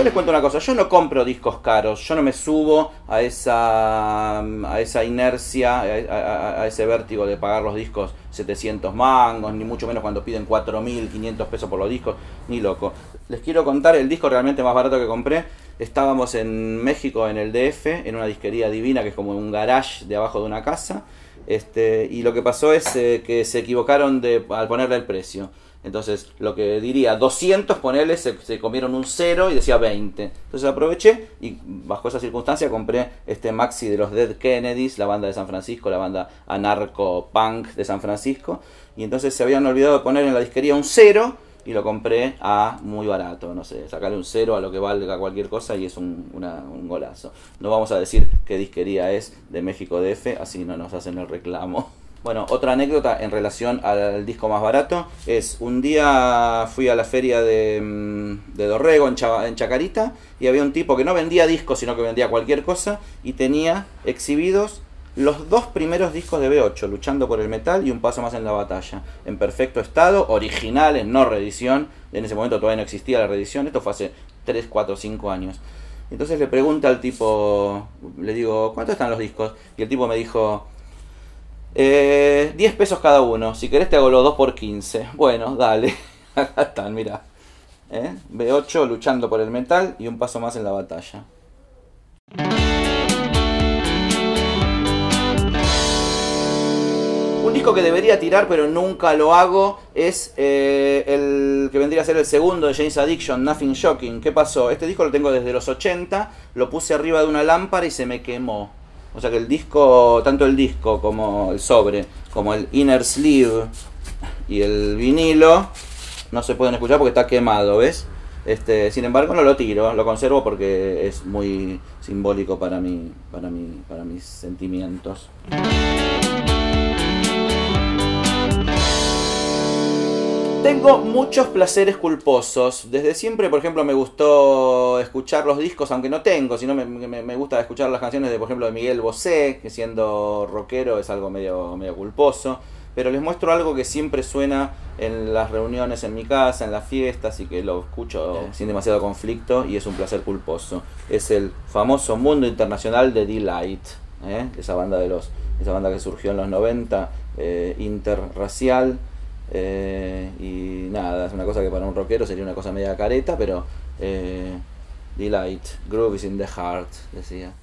yo les cuento una cosa, yo no compro discos caros, yo no me subo a esa inercia, a ese vértigo de pagar los discos 700 mangos, ni mucho menos cuando piden 4.500 pesos por los discos, ni loco. Les quiero contar el disco realmente más barato que compré. Estábamos en México, en el DF, en una disquería divina que es como un garage de abajo de una casa, y lo que pasó es que se equivocaron al ponerle el precio. Entonces, lo que diría 200, ponerle, se comieron un 0 y decía 20. Entonces aproveché y bajo esa circunstancia compré este maxi de los Dead Kennedys, la banda de San Francisco, la banda anarco-punk de San Francisco. Y entonces se habían olvidado de poner en la disquería un 0 y lo compré a muy barato. No sé, sacarle un 0 a lo que valga cualquier cosa y es un golazo. No vamos a decir qué disquería es de México DF, así no nos hacen el reclamo. Bueno, otra anécdota en relación al disco más barato es un día fui a la feria de Dorrego en Chacarita y había un tipo que no vendía discos sino que vendía cualquier cosa y tenía exhibidos los 2 primeros discos de B8, Luchando por el Metal y Un Paso Más en la Batalla, en perfecto estado, originales, no reedición. En ese momento todavía no existía la reedición, esto fue hace 3, 4, 5 años. Entonces le pregunta al tipo, le digo, ¿cuánto están los discos? Y el tipo me dijo, 10 pesos cada uno, si querés te hago los 2 por 15. Bueno, dale, acá están, mirá. B8, Luchando por el Metal y Un Paso Más en la Batalla. Un disco que debería tirar pero nunca lo hago es el que vendría a ser el segundo de Jane's Addiction, Nothing Shocking. ¿Qué pasó? Este disco lo tengo desde los 80, lo puse arriba de una lámpara y se me quemó. O sea que el disco, tanto el disco como el sobre, como el inner sleeve y el vinilo, no se pueden escuchar porque está quemado, ¿ves? Sin embargo no lo tiro, lo conservo porque es muy simbólico para mis sentimientos. Tengo muchos placeres culposos. Desde siempre, por ejemplo, me gustó escuchar los discos, aunque no tengo, sino me gusta escuchar las canciones de, por ejemplo, de Miguel Bosé, que siendo rockero es algo medio culposo. Pero les muestro algo que siempre suena en las reuniones en mi casa, en las fiestas, y que lo escucho sin demasiado conflicto, y es un placer culposo. Es el famoso Mundo Internacional de Delight, esa banda que surgió en los 90, interracial. Y nada, es una cosa que para un rockero sería una cosa media careta, pero Delight, Groove is in the heart, decía.